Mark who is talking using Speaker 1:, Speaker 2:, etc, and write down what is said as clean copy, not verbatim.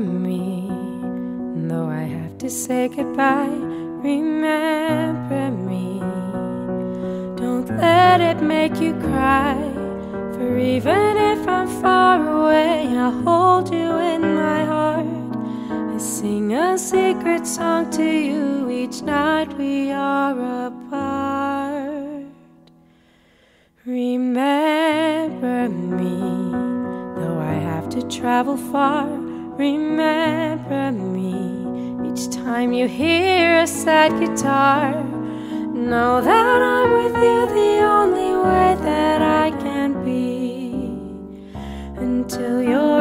Speaker 1: me, though I have to say goodbye. Remember me. Don't let it make you cry, for even if I'm far away, I'll hold you in my heart. I sing a secret song to you each night we are apart. Remember me, though I have to travel far. Remember me, each time you hear a sad guitar. Know that I'm with you the only way that I can be, until you're